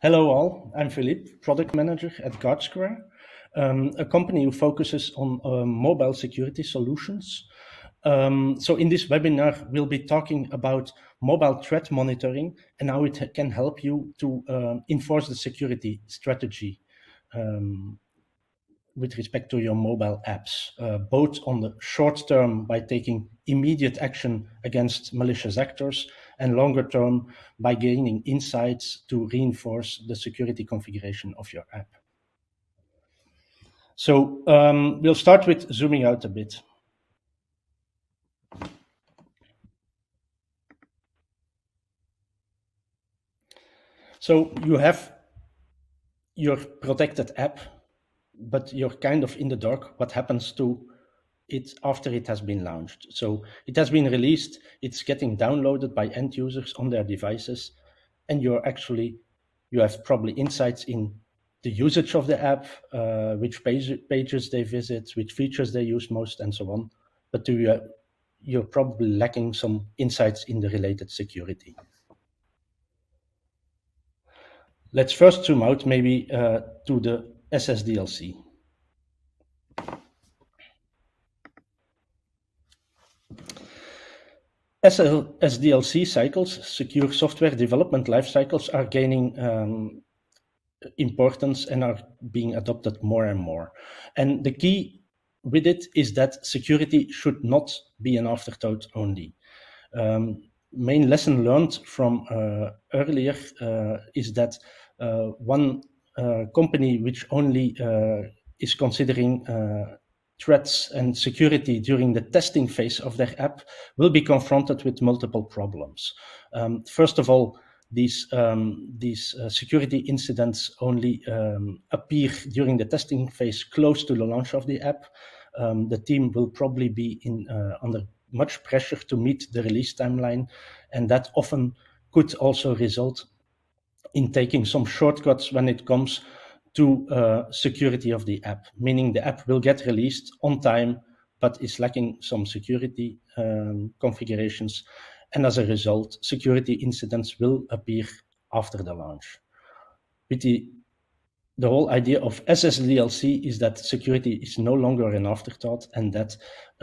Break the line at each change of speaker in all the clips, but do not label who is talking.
Hello all, I'm Philippe, product manager at GuardSquare, a company who focuses on mobile security solutions. So in this webinar, we'll be talking about mobile threat monitoring and how it can help you to enforce the security strategy with respect to your mobile apps, both on the short term by taking immediate action against malicious actors, and longer term by gaining insights to reinforce the security configuration of your app. So we'll start with zooming out a bit. So you have your protected app, but you're kind of in the dark what happens to it after it has been launched. So it has been released, it's getting downloaded by end users on their devices, and you have probably insights in the usage of the app, which pages they visit, which features they use most, and so on. But you're probably lacking some insights in the related security. Let's first zoom out maybe to the SSDLC. SDLC cycles, secure software development life cycles, are gaining importance and are being adopted more and more. And the key with it is that security should not be an afterthought only. Main lesson learned from earlier is that one company which only is considering threats and security during the testing phase of their app will be confronted with multiple problems. First of all, these security incidents only appear during the testing phase close to the launch of the app. The team will probably be under much pressure to meet the release timeline, and that often could also result in taking some shortcuts when it comes to security of the app, meaning the app will get released on time, but is lacking some security configurations. And as a result, security incidents will appear after the launch. With the whole idea of SSDLC is that security is no longer an afterthought, and that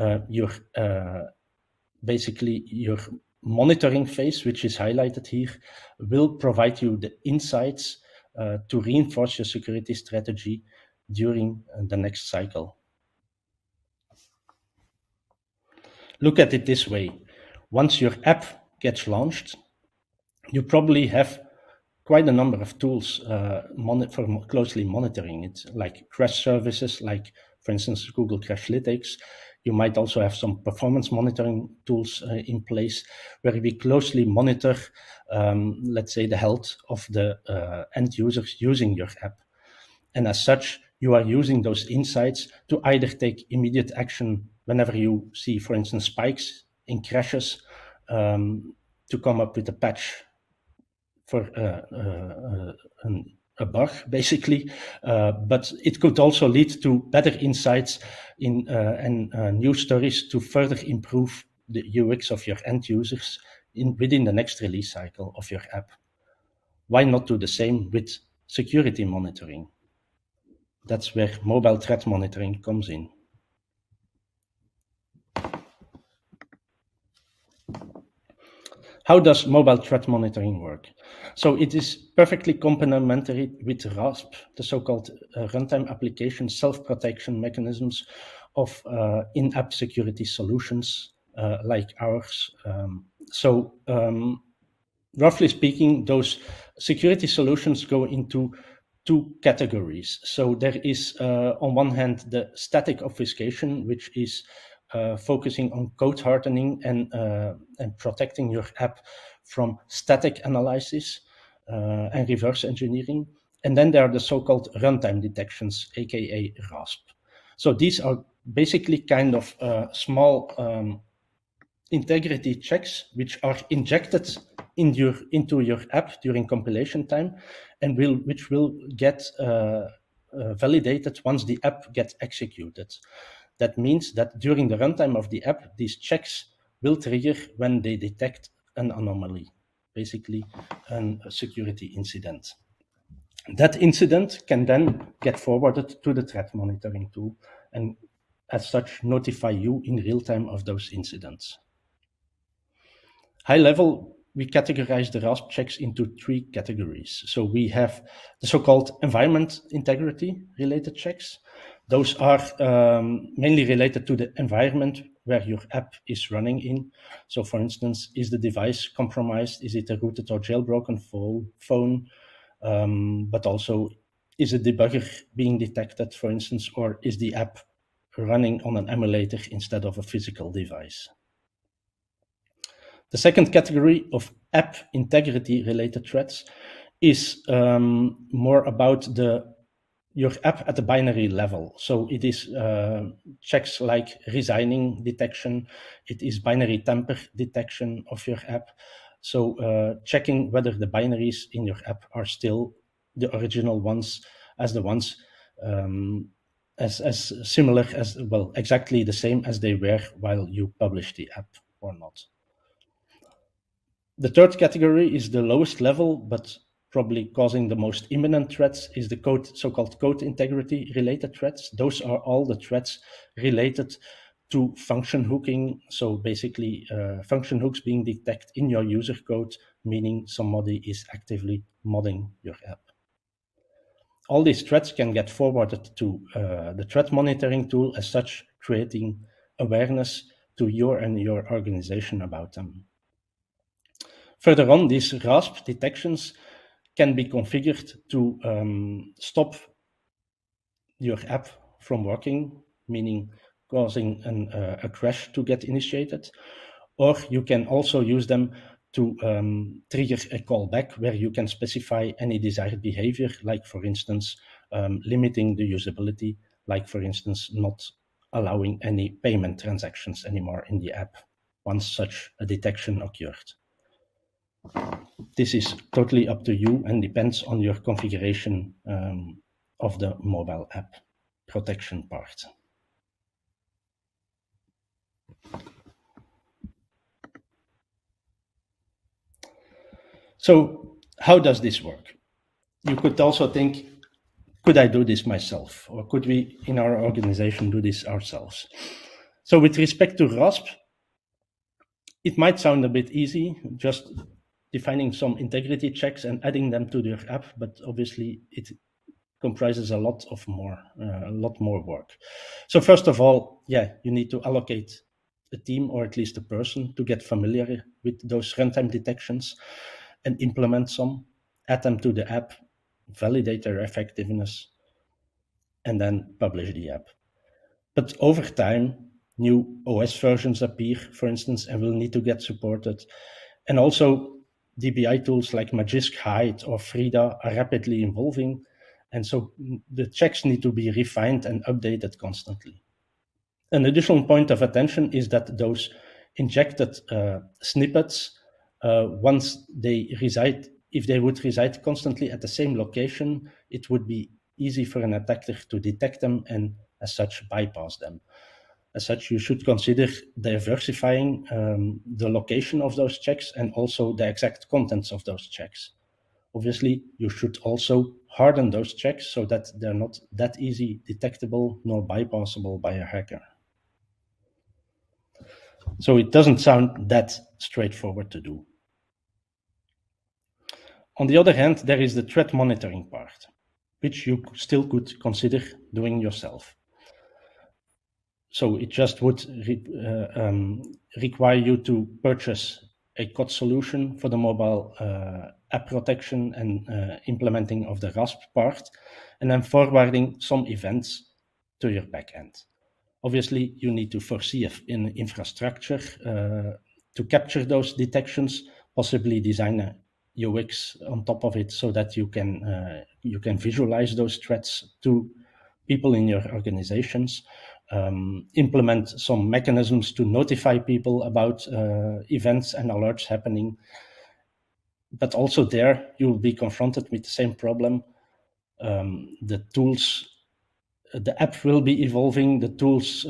basically your monitoring phase, which is highlighted here, will provide you the insights to reinforce your security strategy during the next cycle. Look at it this way. Once your app gets launched, you probably have quite a number of tools for closely monitoring it, like crash services, like, for instance, Google Crashlytics. You might also have some performance monitoring tools in place where we closely monitor, let's say, the health of the end users using your app. And as such, you are using those insights to either take immediate action whenever you see, for instance, spikes in crashes, to come up with a patch for a bug, basically, but it could also lead to better insights and news stories to further improve the UX of your end users within the next release cycle of your app. Why not do the same with security monitoring? That's where mobile threat monitoring comes in. How does mobile threat monitoring work? So it is perfectly complementary with RASP, the so-called runtime application self-protection mechanisms of in-app security solutions like ours. Roughly speaking, those security solutions go into two categories. So there is, on one hand, the static obfuscation, which is focusing on code hardening and protecting your app from static analysis and reverse engineering. And then there are the so-called runtime detections, aka RASP. So these are basically kind of small integrity checks which are injected into your app during compilation time, and which will get validated once the app gets executed. That means that during the runtime of the app, these checks will trigger when they detect an anomaly, basically a security incident. That incident can then get forwarded to the threat monitoring tool and as such notify you in real time of those incidents. High level, we categorize the RASP checks into 3 categories. So we have the so-called environment integrity related checks. Those are mainly related to the environment where your app is running in. So for instance, is the device compromised? Is it a rooted or jailbroken phone? But also, is a debugger being detected, for instance, or is the app running on an emulator instead of a physical device? The second category of app integrity related threats is more about your app at the binary level. So it is checks like resigning detection, it is binary tamper detection of your app. So checking whether the binaries in your app are still the original ones, as the ones as similar as, well, exactly the same as they were while you published the app or not. The third category is the lowest level, but probably causing the most imminent threats, is the so-called code integrity related threats. Those are all the threats related to function hooking. So basically function hooks being detected in your user code, meaning somebody is actively modding your app. All these threats can get forwarded to the threat monitoring tool as such, creating awareness to your and your organization about them. Further on, these RASP detections can be configured to stop your app from working, meaning causing a crash to get initiated. Or you can also use them to trigger a callback where you can specify any desired behavior, like for instance, limiting the usability, like for instance, not allowing any payment transactions anymore in the app once such a detection occurred. This is totally up to you and depends on your configuration of the mobile app protection part. So how does this work? You could also think, could I do this myself? Or could we in our organization do this ourselves? So with respect to RASP, it might sound a bit easy, just defining some integrity checks and adding them to your app, but obviously it comprises a lot more work. So first of all, you need to allocate a team or at least a person to get familiar with those runtime detections and implement some, add them to the app, validate their effectiveness, and then publish the app. But over time, new OS versions appear, for instance, and will need to get supported. And also DBI tools like Magisk Hide or Frida are rapidly evolving. And so the checks need to be refined and updated constantly. An additional point of attention is that those injected snippets, once they reside, if they would reside constantly at the same location, it would be easy for an attacker to detect them and as such bypass them. As such, you should consider diversifying the location of those checks and also the exact contents of those checks. Obviously, you should also harden those checks so that they're not that easy detectable nor bypassable by a hacker. So it doesn't sound that straightforward to do. On the other hand, there is the threat monitoring part, which you still could consider doing yourself. So it just would require you to purchase a COTS solution for the mobile app protection and implementing of the RASP part, and then forwarding some events to your backend. Obviously, you need to foresee an infrastructure to capture those detections, possibly design a UX on top of it so that you can visualize those threats to people in your organizations. Implement some mechanisms to notify people about events and alerts happening. But also there, you'll be confronted with the same problem. The tools, the app will be evolving, the tools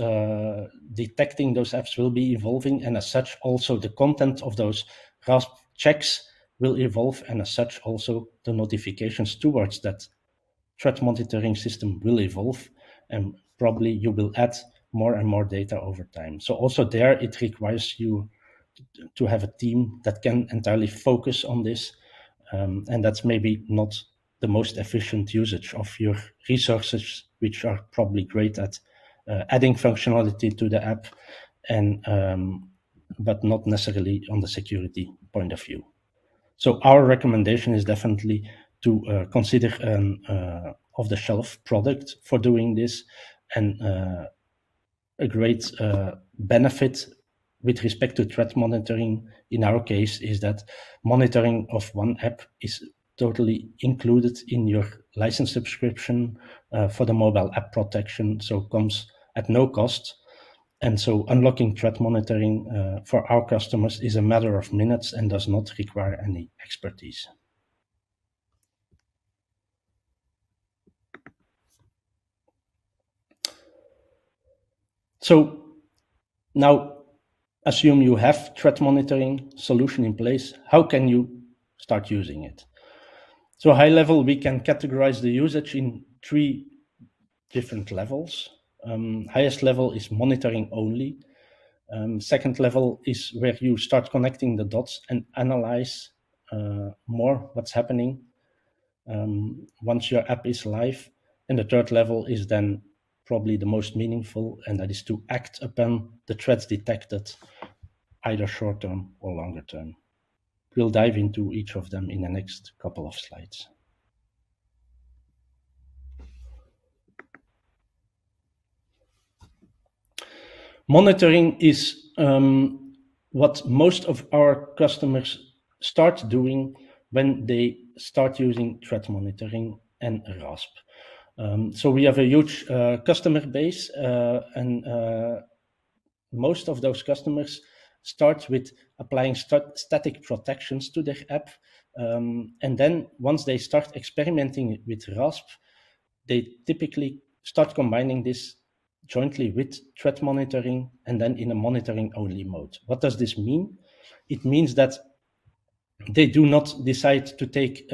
detecting those apps will be evolving, and as such, also the content of those RASP checks will evolve, and as such also the notifications towards that threat monitoring system will evolve, and probably you will add more and more data over time. So also there it requires you to have a team that can entirely focus on this, and that's maybe not the most efficient usage of your resources, which are probably great at adding functionality to the app, and but not necessarily on the security point of view. So our recommendation is definitely to consider an off-the-shelf product for doing this, and a great benefit with respect to threat monitoring in our case is that monitoring of one app is totally included in your license subscription for the mobile app protection, so comes at no cost. And so unlocking threat monitoring for our customers is a matter of minutes and does not require any expertise. So now, assume you have threat monitoring solution in place. How can you start using it? So high level, we can categorize the usage in 3 different levels. Highest level is monitoring only. Second level is where you start connecting the dots and analyze more what's happening once your app is live. And the third level is then probably the most meaningful, and that is to act upon the threats detected, either short term or longer term. We'll dive into each of them in the next couple of slides. Monitoring is what most of our customers start doing when they start using threat monitoring and RASP. So we have a huge customer base, and most of those customers start with applying static protections to their app. And then once they start experimenting with RASP, they typically start combining this jointly with threat monitoring, and then in a monitoring only mode. What does this mean? It means that they do not decide to take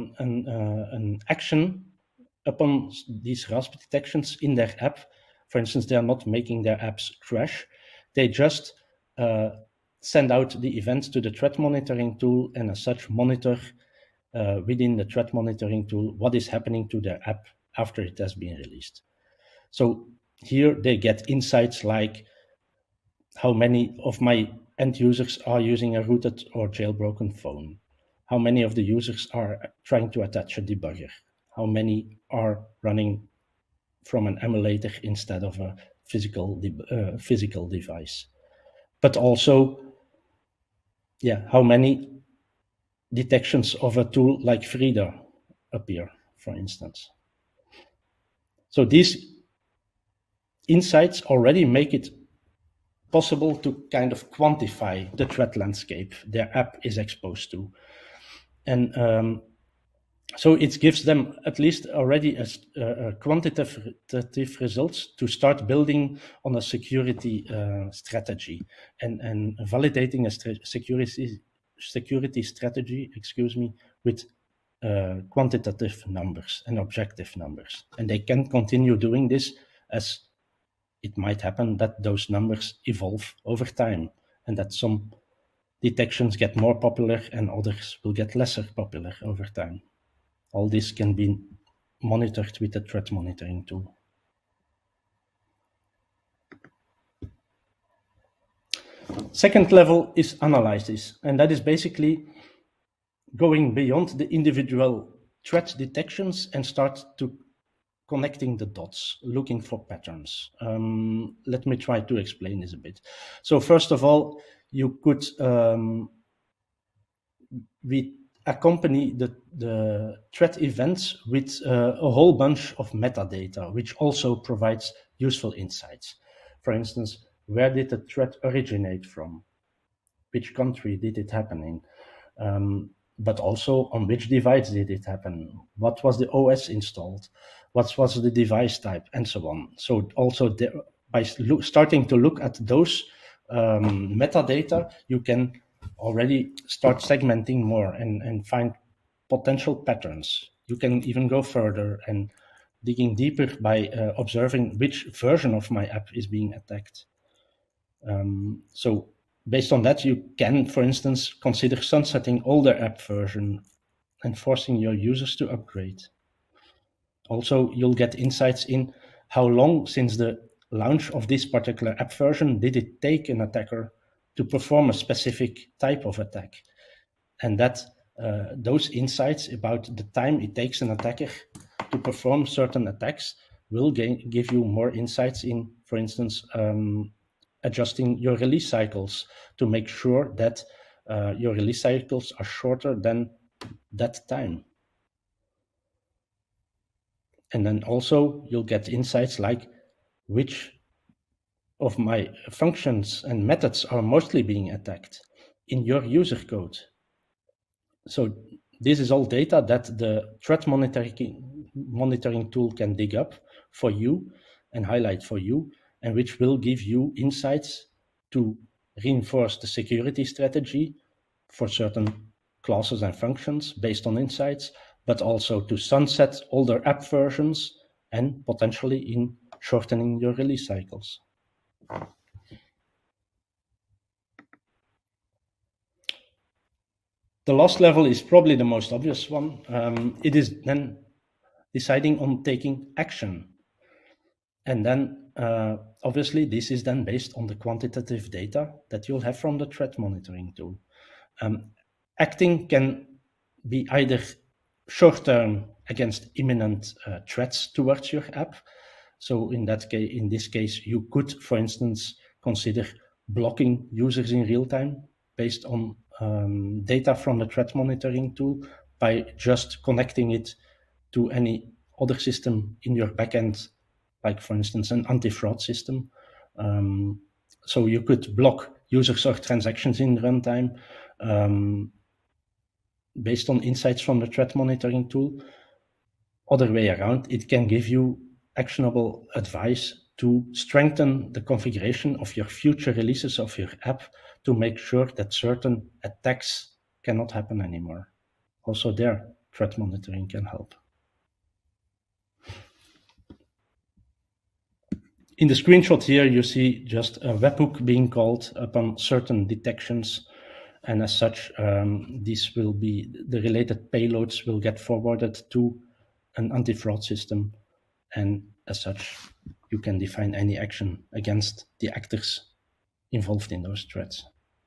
an action upon these RASP detections in their app. For instance, they are not making their apps crash. They just send out the events to the threat monitoring tool, and as such monitor within the threat monitoring tool what is happening to their app after it has been released. So here they get insights like how many of my end users are using a rooted or jailbroken phone, how many of the users are trying to attach a debugger, how many are running from an emulator instead of a physical device, but also, how many detections of a tool like Frida appear, for instance. So these insights already make it possible to kind of quantify the threat landscape their app is exposed to. And so it gives them at least already a quantitative results to start building on a security strategy and validating a security strategy, with quantitative numbers and objective numbers. And they can continue doing this as it might happen that those numbers evolve over time, and that some detections get more popular and others will get lesser popular over time. All this can be monitored with the threat monitoring tool. Second level is analysis, and that is basically going beyond the individual threat detections and start to connecting the dots, looking for patterns. Let me try to explain this a bit. So first of all, you could we accompany the threat events with a whole bunch of metadata, which also provides useful insights. For instance, where did the threat originate from? Which country did it happen in? But also on which device did it happen? What was the OS installed? What was the device type, and so on. So also by starting to look at those metadata, you can already start segmenting more and find potential patterns. You can even go further and digging deeper by observing which version of my app is being attacked. So based on that, you can, for instance, consider sunsetting older app version and forcing your users to upgrade. Also, you'll get insights in how long since the launch of this particular app version did it take an attacker to perform a specific type of attack. And that those insights about the time it takes an attacker to perform certain attacks will give you more insights in, for instance, adjusting your release cycles to make sure that your release cycles are shorter than that time. And then also you'll get insights like which of my functions and methods are mostly being attacked in your user code. So this is all data that the threat monitoring tool can dig up for you and highlight for you, and which will give you insights to reinforce the security strategy for certain classes and functions based on insights, but also to sunset older app versions and potentially in shortening your release cycles. The last level is probably the most obvious one. It is then deciding on taking action. And then obviously this is then based on the quantitative data that you'll have from the threat monitoring tool. Acting can be either short-term against imminent threats towards your app. So in this case, you could, for instance, consider blocking users in real time based on data from the threat monitoring tool by just connecting it to any other system in your backend, like for instance, an anti-fraud system. So you could block users or transactions in runtime based on insights from the threat monitoring tool. Other way around, it can give you actionable advice to strengthen the configuration of your future releases of your app to make sure that certain attacks cannot happen anymore. Also there, threat monitoring can help. In the screenshot here, you see just a webhook being called upon certain detections. And as such, the related payloads will get forwarded to an anti-fraud system. And as such, you can define any action against the actors involved in those threats.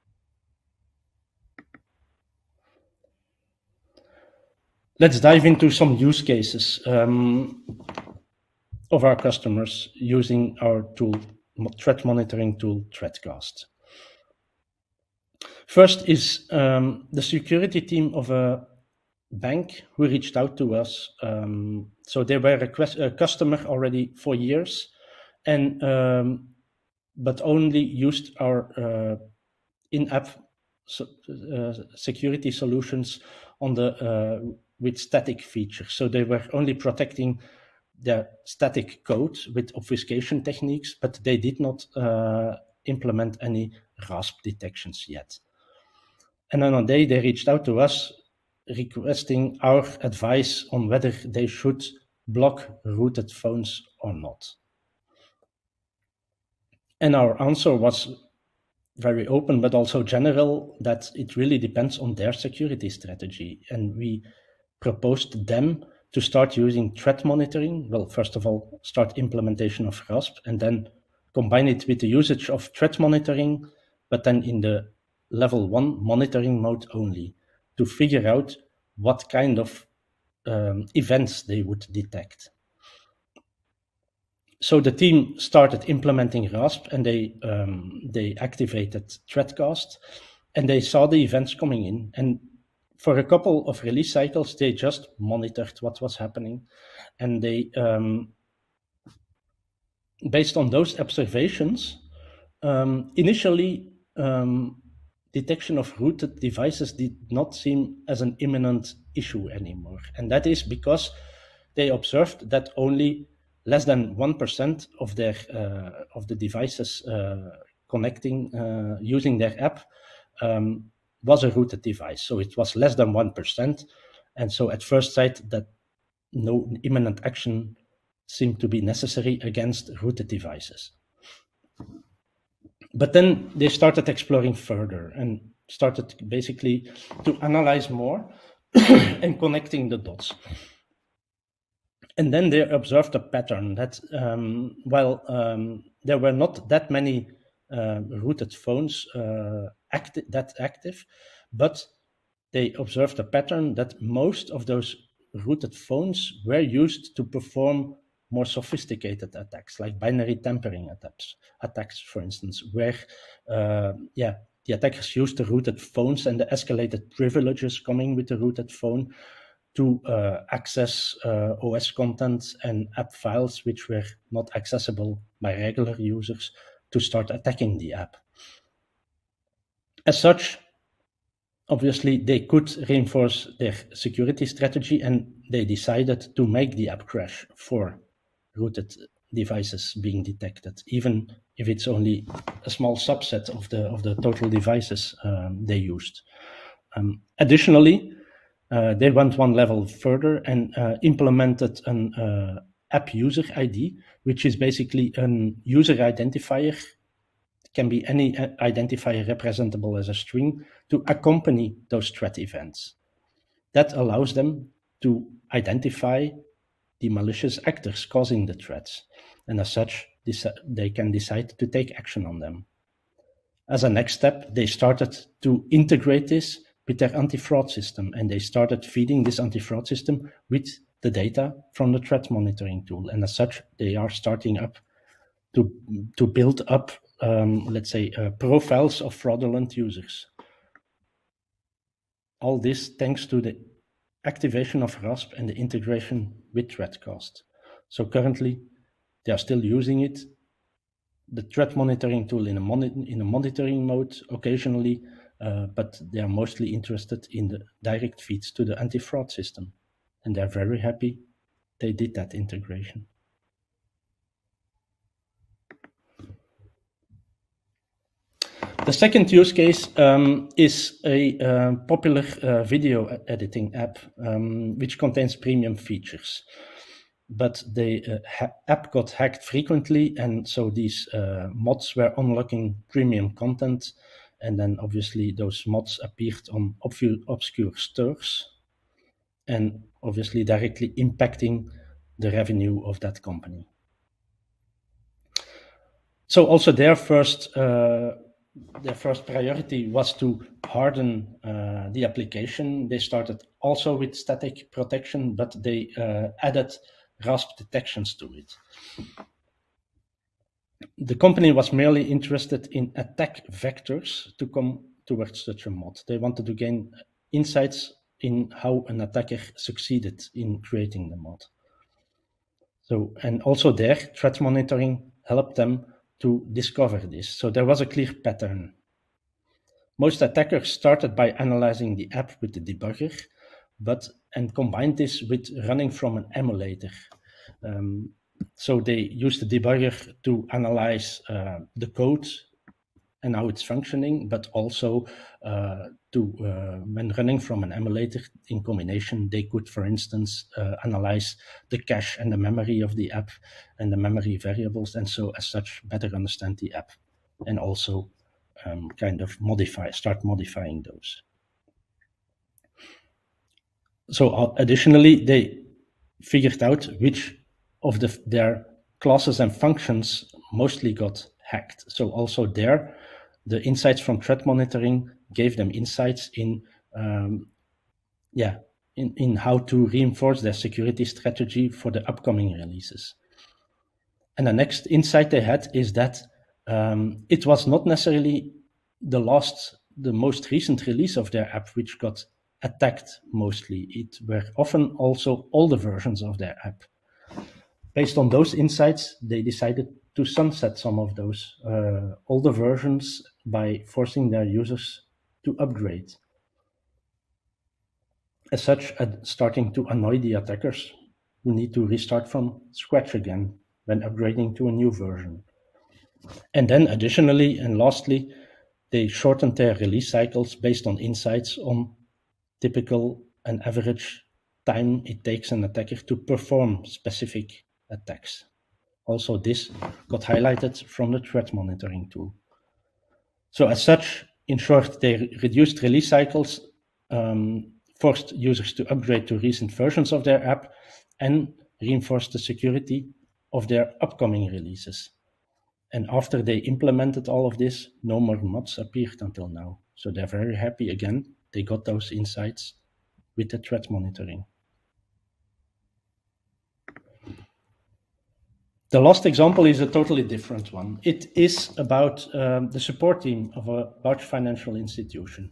Let's dive into some use cases of our customers using our tool, threat monitoring tool, ThreatCast. First is the security team of a bank who reached out to us. So they were a customer already for years, and but only used our in-app security solutions on the with static features. So they were only protecting the static code with obfuscation techniques, but they did not implement any RASP detections yet. And on a day they reached out to us requesting our advice on whether they should block rooted phones or not. And our answer was very open, but also general, that it really depends on their security strategy. And we proposed them to start using threat monitoring. Well, first of all, start implementation of RASP, and then combine it with the usage of threat monitoring, but then in the level 1 monitoring mode only, to figure out what kind of events they would detect. So the team started implementing RASP, and they activated ThreatCast, and they saw the events coming in. And for a couple of release cycles, they just monitored what was happening, and they, based on those observations, initially detection of rooted devices did not seem as an imminent issue anymore, and that is because they observed that only less than 1% of their of the devices connecting using their app was a rooted device. So it was less than 1%. And so at first sight, that no imminent action seemed to be necessary against rooted devices. But then they started exploring further and started basically to analyze more and connecting the dots. And then they observed a pattern that there were not that many rooted phones active, but they observed a pattern that most of those rooted phones were used to perform more sophisticated attacks, like binary tampering attacks, for instance, where the attackers used the rooted phones and the escalated privileges coming with the rooted phone to access OS content and app files which were not accessible by regular users to start attacking the app. As such, obviously, they could reinforce their security strategy, and they decided to make the app crash for rooted devices being detected, even if it's only a small subset of the total devices they used. Additionally, they went one level further and implemented an app user ID, which is basically a user identifier. It can be any identifier representable as a string to accompany those threat events. That allows them to identify the malicious actors causing the threats, and as such, they can decide to take action on them. As a next step, they started to integrate this with their anti-fraud system, and they started feeding this anti-fraud system with the data from the threat monitoring tool, and as such, they are starting up to build up, let's say, profiles of fraudulent users. All this thanks to the activation of RASP and the integration with Threatcast. So currently, they are still using it, the threat monitoring tool in a monitoring mode occasionally, but they are mostly interested in the direct feeds to the anti-fraud system. And they're very happy they did that integration. The second use case is a popular video editing app, which contains premium features. But the app got hacked frequently, and so these mods were unlocking premium content, and then obviously those mods appeared on obscure stores, and obviously directly impacting the revenue of that company. So also their first priority was to harden the application. They started also with static protection, but they added RASP detections to it. The company was merely interested in attack vectors to come towards such a mod. They wanted to gain insights in how an attacker succeeded in creating the mod. So, and also their threat monitoring helped them to discover this. So there was a clear pattern. Most attackers started by analyzing the app with the debugger, and combined this with running from an emulator. So they used the debugger to analyze the code and how it's functioning, but also when running from an emulator in combination, they could, for instance, analyze the cache and the memory of the app and the memory variables, and so as such better understand the app, and also kind of start modifying those. So additionally, they figured out which of their classes and functions mostly got hacked. So also there, the insights from threat monitoring gave them insights in how to reinforce their security strategy for the upcoming releases. And the next insight they had is that it was not necessarily the most recent release of their app which got attacked mostly. It were often also older versions of their app. Based on those insights, they decided to sunset some of those older versions by forcing their users to upgrade. As such, starting to annoy the attackers who need to restart from scratch again when upgrading to a new version. And then additionally and lastly, they shortened their release cycles based on insights on typical and average time it takes an attacker to perform specific attacks. Also, this got highlighted from the threat monitoring tool. So as such, in short, they reduced release cycles, forced users to upgrade to recent versions of their app, and reinforced the security of their upcoming releases. And after they implemented all of this, no more mods appeared until now. So they're very happy again. They got those insights with the threat monitoring. The last example is a totally different one. It is about the support team of a large financial institution.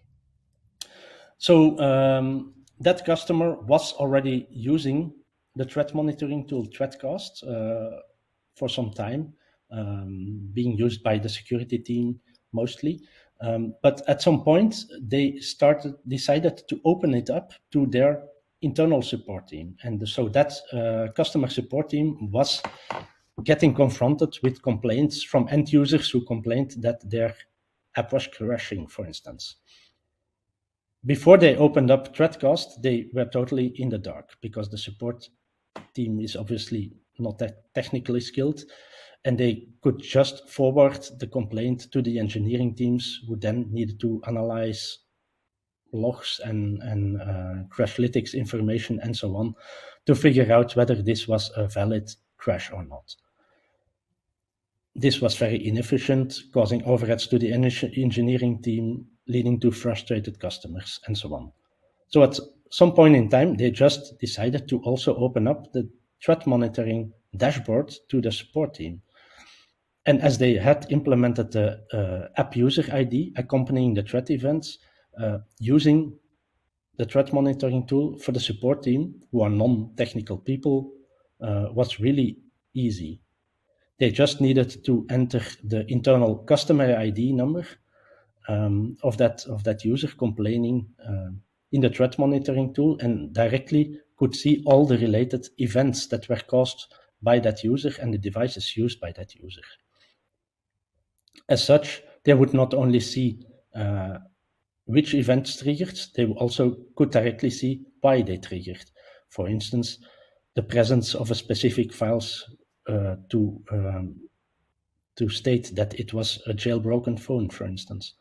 So that customer was already using the threat monitoring tool ThreatCast for some time, being used by the security team mostly. But at some point, they decided to open it up to their internal support team. And so that customer support team was getting confronted with complaints from end users who complained that their app was crashing, for instance. Before they opened up ThreatCast, they were totally in the dark because the support team is obviously not that technically skilled, and they could just forward the complaint to the engineering teams, who then needed to analyze logs and Crashlytics information and so on to figure out whether this was a valid crash or not. This was very inefficient, causing overheads to the engineering team, leading to frustrated customers and so on. So at some point in time, they just decided to also open up the threat monitoring dashboard to the support team. And as they had implemented the app user ID accompanying the threat events, using the threat monitoring tool for the support team, who are non-technical people, was really easy. They just needed to enter the internal customer ID number of that user complaining in the threat monitoring tool, and directly could see all the related events that were caused by that user and the devices used by that user. As such, they would not only see which events triggered, they also could directly see why they triggered. For instance, the presence of a specific files to state that it was a jailbroken phone, for instance.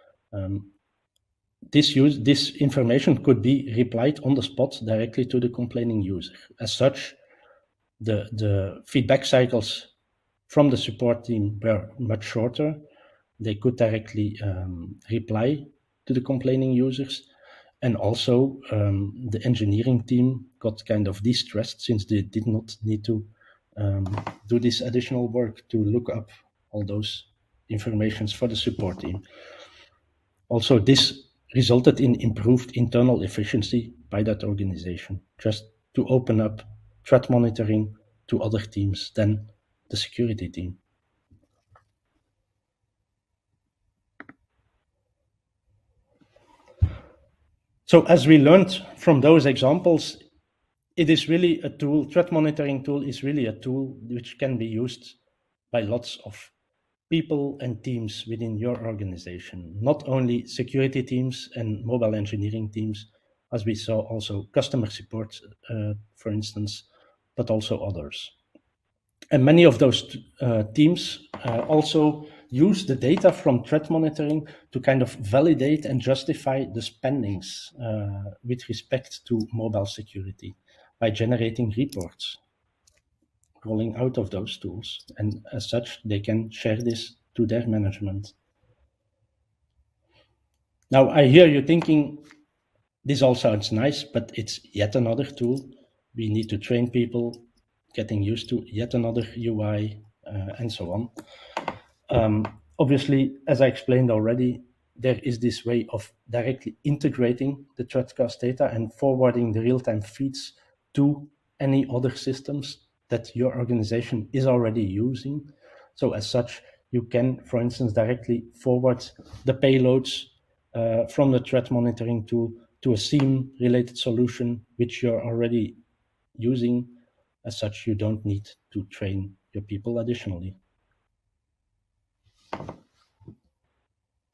This information could be replied on the spot directly to the complaining user. As such, the feedback cycles from the support team were much shorter. They could directly reply to the complaining users. And also, the engineering team got kind of de-stressed since they did not need to do this additional work to look up all those informations for the support team. Also, this resulted in improved internal efficiency by that organization, just to open up threat monitoring to other teams than the security team. So as we learned from those examples, it is really a tool, threat monitoring tool is really a tool which can be used by lots of people and teams within your organization, not only security teams and mobile engineering teams, as we saw also customer support, for instance, but also others. And many of those teams also use the data from threat monitoring to kind of validate and justify the spendings with respect to mobile security by generating reports rolling out of those tools. And as such, they can share this to their management. Now, I hear you thinking, this all sounds nice, but it's yet another tool. We need to train people, getting used to yet another UI, and so on. Obviously, as I explained already, there is this way of directly integrating the ThreatCast data and forwarding the real-time feeds to any other systems that your organization is already using. So as such, you can, for instance, directly forward the payloads from the threat monitoring tool to a SIEM-related solution which you're already using. As such, you don't need to train your people additionally.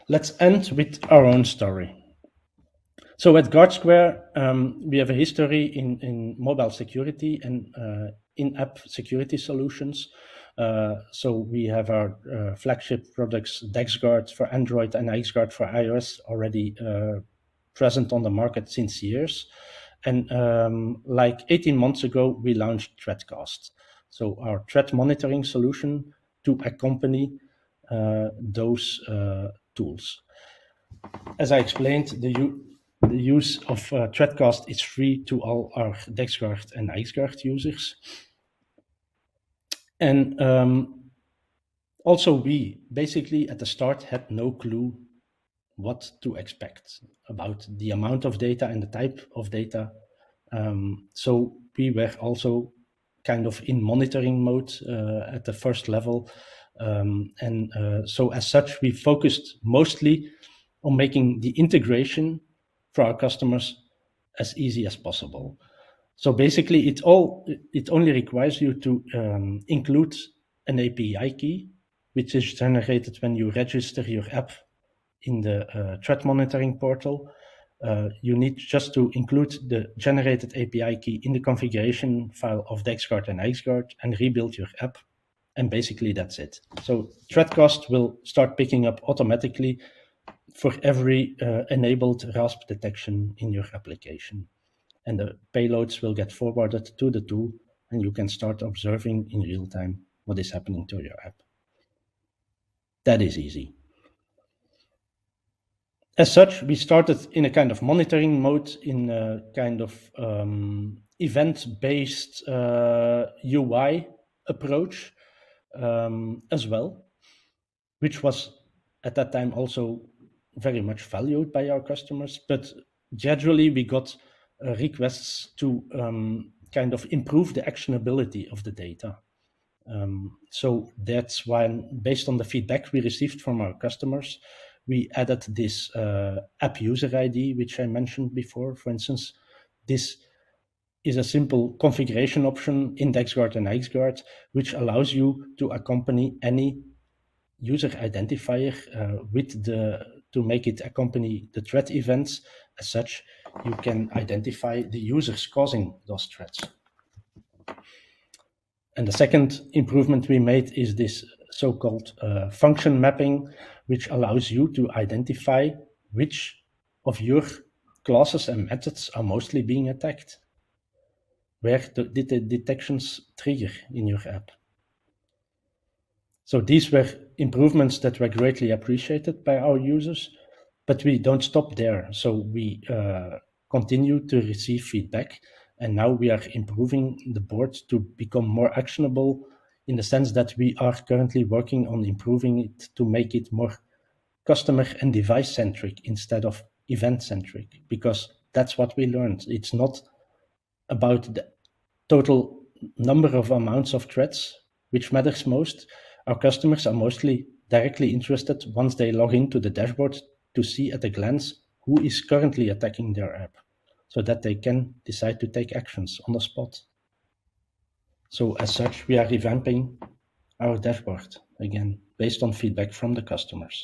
let's end with our own story. So at GuardSquare, we have a history in mobile security and in-app security solutions. So we have our flagship products, DexGuard for Android and XGuard for iOS, already present on the market since years. And like 18 months ago, we launched ThreatCast. So our threat monitoring solution to accompany those tools. As I explained, the use of ThreatCast is free to all our DexGuard and XGuard users. And also we basically at the start had no clue what to expect about the amount of data and the type of data. So we were also kind of in monitoring mode at the first level. So as such, we focused mostly on making the integration for our customers as easy as possible. So basically, it only requires you to include an API key, which is generated when you register your app in the threat monitoring portal. You need just to include the generated API key in the configuration file of DexGuard and XGuard and rebuild your app. And basically that's it. So ThreatCast will start picking up automatically for every enabled RASP detection in your application. And the payloads will get forwarded to the tool, and you can start observing in real time what is happening to your app. That is easy. As such, we started in a kind of monitoring mode, in a kind of event-based UI approach as well, which was at that time also very much valued by our customers. But gradually we got requests to kind of improve the actionability of the data. So that's why, based on the feedback we received from our customers, we added this app user ID, which I mentioned before. For instance, this is a simple configuration option in DexGuard and XGuard, which allows you to accompany any user identifier to make it accompany the threat events. As such, you can identify the users causing those threats. And the second improvement we made is this so-called function mapping, which allows you to identify which of your classes and methods are mostly being attacked. Where did the detections trigger in your app? So these were improvements that were greatly appreciated by our users, but we don't stop there. So we continue to receive feedback, and now we are improving the board to become more actionable, in the sense that we are currently working on improving it to make it more customer and device centric instead of event centric, because that's what we learned. It's not about the total number of amounts of threats which matters most. Our customers are mostly directly interested, once they log into the dashboard, to see at a glance who is currently attacking their app, so that they can decide to take actions on the spot. So as such, we are revamping our dashboard again, based on feedback from the customers.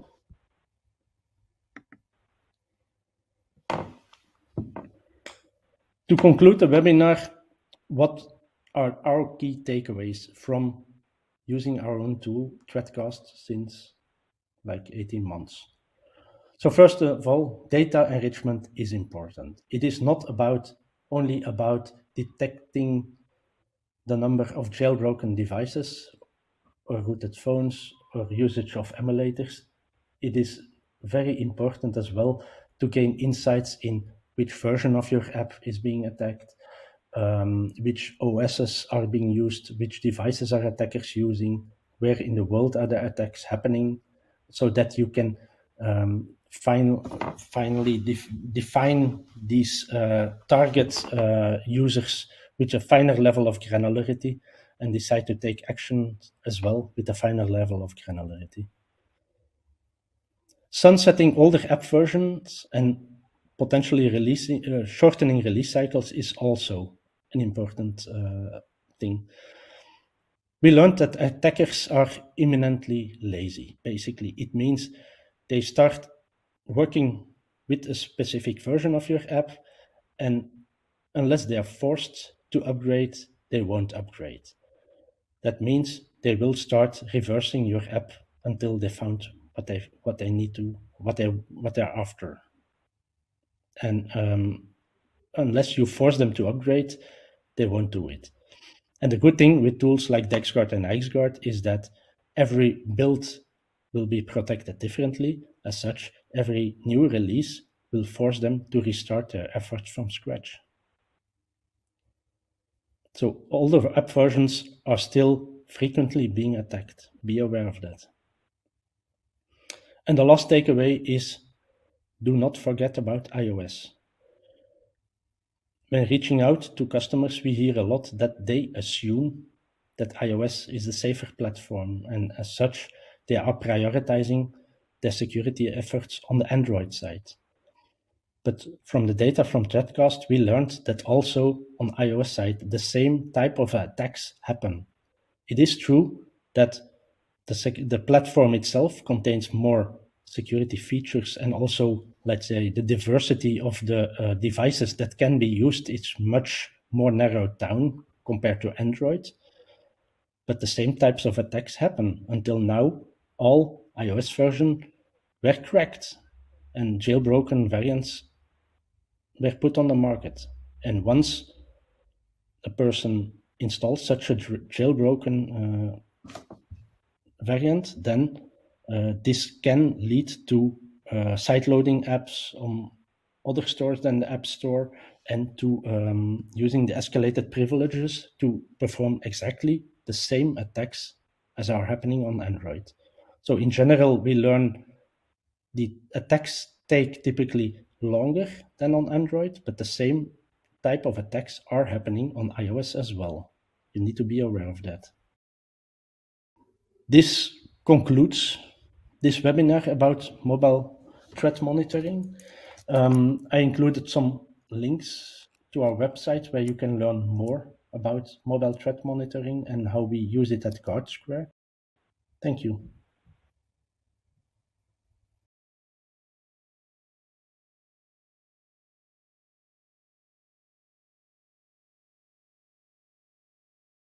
To conclude the webinar, what are our key takeaways from using our own tool, ThreatCast, since like 18 months? So first of all, data enrichment is important. It is not only about detecting the number of jailbroken devices or rooted phones or usage of emulators. It is very important as well to gain insights in which version of your app is being attacked, which OSs are being used, which devices are attackers using, where in the world are the attacks happening, so that you can finally define these target users with a finer level of granularity, and decide to take action as well with a finer level of granularity. Sunsetting older app versions and potentially shortening release cycles is also an important thing. We learned that attackers are imminently lazy. Basically, it means they start working with a specific version of your app, and unless they are forced to upgrade, they won't upgrade. That means they will start reversing your app until they found what they need to, what they're after. And unless you force them to upgrade, they won't do it. And the good thing with tools like DexGuard and IXGuard is that every build will be protected differently. As such, every new release will force them to restart their efforts from scratch. So older app versions are still frequently being attacked. Be aware of that. And the last takeaway is, do not forget about iOS. When reaching out to customers, we hear a lot that they assume that iOS is the safer platform, and as such, they are prioritizing their security efforts on the Android side. But from the data from Threatcast, we learned that also on iOS side, the same type of attacks happen. It is true that the platform itself contains more security features, and also, let's say, the diversity of the devices that can be used is much more narrowed down compared to Android. But the same types of attacks happen. Until now, all iOS versions were cracked and jailbroken variants were put on the market. And once a person installs such a jailbroken variant, then this can lead to side-loading apps on other stores than the App Store, and to using the escalated privileges to perform exactly the same attacks as are happening on Android. So in general, we learn the attacks take typically longer than on Android, but the same type of attacks are happening on iOS as well. You need to be aware of that. This concludes this webinar about mobile threat monitoring. I included some links to our website where you can learn more about mobile threat monitoring and how we use it at GuardSquare. Thank you.